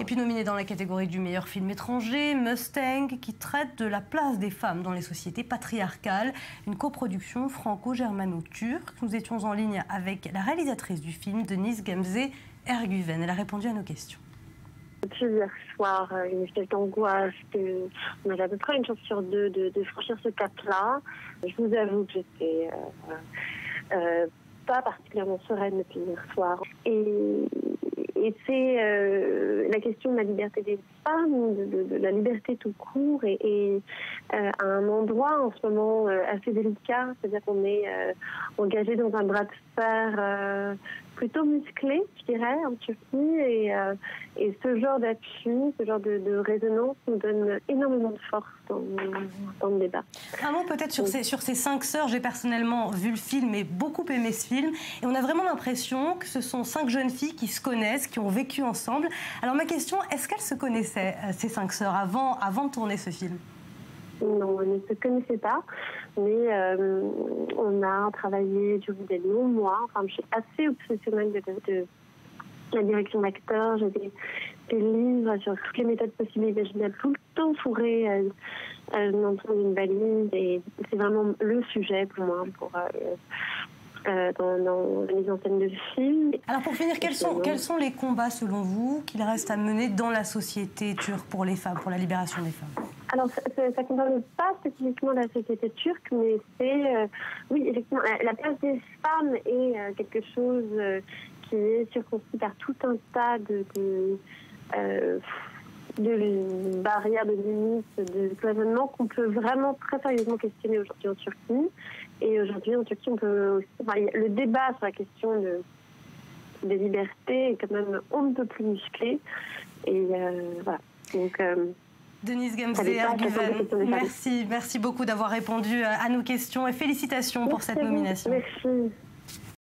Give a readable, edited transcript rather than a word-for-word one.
Et puis nominé dans la catégorie du meilleur film étranger, Mustang, qui traite de la place des femmes dans les sociétés patriarcales, une coproduction franco-germano-turque. Nous étions en ligne avec la réalisatrice du film, Deniz Gamze Ergüven. Elle a répondu à nos questions. Depuis hier soir, une espèce d'angoisse, on avait à peu près une chance sur deux de franchir ce cap-là. Je vous avoue que j'étais pas particulièrement sereine depuis hier soir. Et c'est la question de la liberté des femmes, de la liberté tout court, et à un endroit en ce moment assez délicat, c'est-à-dire qu'on est engagé dans un bras de fer plutôt musclé, je dirais, en Turquie, et ce genre d'appui, ce genre de résonance nous donne énormément de force dans le débat. Un mot peut-être sur ces 5 sœurs. J'ai personnellement vu le film et beaucoup aimé ce film, et on a vraiment l'impression que ce sont 5 jeunes filles qui se connaissent, qui ont vécu ensemble. Alors ma question, est-ce qu'elles se connaissaient, ces 5 sœurs, avant de tourner ce film? Non, on ne se connaissait pas, mais on a travaillé durant des longs mois. Enfin, je suis assez obsessionnelle de la direction d'acteur. J'ai des livres sur toutes les méthodes possibles et imaginables, tout le temps fourrées dans une valise. Et c'est vraiment le sujet pour moi, dans la mise en scène de film. Alors pour finir, quels sont les combats selon vous qu'il reste à mener dans la société turque pour les femmes, pour la libération des femmes? Alors ça ne concerne pas spécifiquement la société turque, mais c'est, oui, effectivement, la place des femmes est quelque chose qui est circonscrit par tout un tas de barrières, de limites, de cloisonnements qu'on peut vraiment très sérieusement questionner aujourd'hui en Turquie. Et aujourd'hui en Turquie, on peut aussi, le débat sur la question des libertés est quand même un peu plus musclé. Et voilà. Donc, Deniz Gamze Ergüven, merci beaucoup d'avoir répondu à nos questions et félicitations pour cette nomination. Merci.